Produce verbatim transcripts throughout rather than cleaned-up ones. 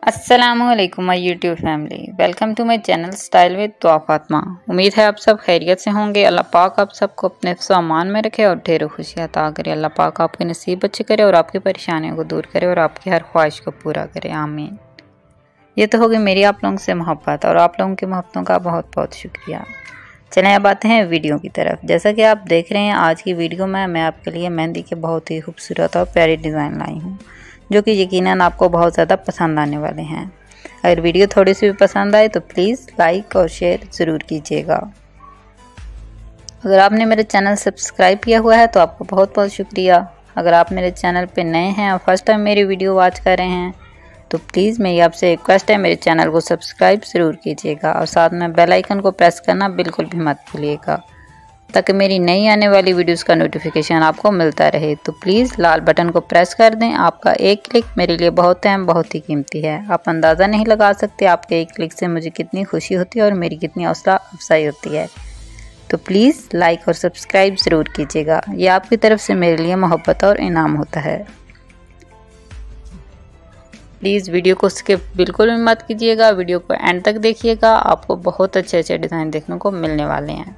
अस्सलामुअलैकुम my YouTube family, welcome to my channel style with Dua Fatima. उम्मीद है आप सब खैरियत से होंगे। अल्लाह पाक आप सबको अपने सामान में रखे और ढेरों खुशियाँ अता करे। अल्लाह पाक आपके नसीब अच्छे करे और आपकी परेशानियों को दूर करे और आपकी हर ख्वाहिश को पूरा करे, आमीन। ये तो होगी मेरी आप लोगों से मोहब्बत और आप लोगों की मोहब्बतों का बहुत बहुत शुक्रिया। चलें अब आते हैं वीडियो की तरफ। जैसा कि आप देख रहे हैं आज की वीडियो में मैं आपके लिए मेहंदी के बहुत ही खूबसूरत और प्यारे डिज़ाइन लाई हूँ, जो कि यकीनन आपको बहुत ज़्यादा पसंद आने वाले हैं। अगर वीडियो थोड़ी सी भी पसंद आए तो प्लीज़ लाइक और शेयर ज़रूर कीजिएगा। अगर आपने मेरे चैनल सब्सक्राइब किया हुआ है तो आपको बहुत बहुत शुक्रिया। अगर आप मेरे चैनल पे नए हैं और फर्स्ट टाइम मेरी वीडियो वॉच कर रहे हैं तो प्लीज़ मेरी आपसे रिक्वेस्ट है, मेरे चैनल को सब्सक्राइब ज़रूर कीजिएगा और साथ में बेल आइकन को प्रेस करना बिल्कुल भी मत भूलिएगा, ताकि मेरी नई आने वाली वीडियोस का नोटिफिकेशन आपको मिलता रहे। तो प्लीज़ लाल बटन को प्रेस कर दें। आपका एक क्लिक मेरे लिए बहुत अहम, बहुत ही कीमती है। आप अंदाज़ा नहीं लगा सकते आपके एक क्लिक से मुझे कितनी खुशी होती है और मेरी कितनी हौसला अफजाई होती है। तो प्लीज़ लाइक और सब्सक्राइब ज़रूर कीजिएगा, ये आपकी तरफ से मेरे लिए मोहब्बत और इनाम होता है। प्लीज़ वीडियो को स्किप बिल्कुल भी मत कीजिएगा, वीडियो को एंड तक देखिएगा। आपको बहुत अच्छे अच्छे डिज़ाइन देखने को मिलने वाले हैं।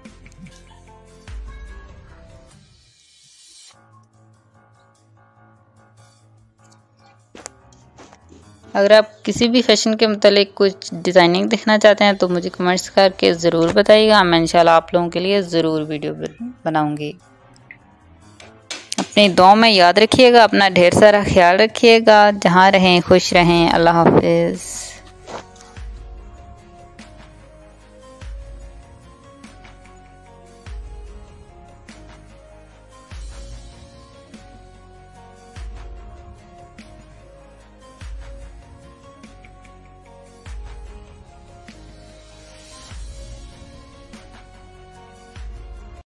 अगर आप किसी भी फैशन के मतलब कुछ डिज़ाइनिंग देखना चाहते हैं तो मुझे कमेंट्स करके ज़रूर बताइएगा। मैं इंशाल्लाह आप लोगों के लिए ज़रूर वीडियो बनाऊंगी। अपनी दुआ में याद रखिएगा, अपना ढेर सारा ख्याल रखिएगा। जहाँ रहें खुश रहें। अल्लाह हाफिज़।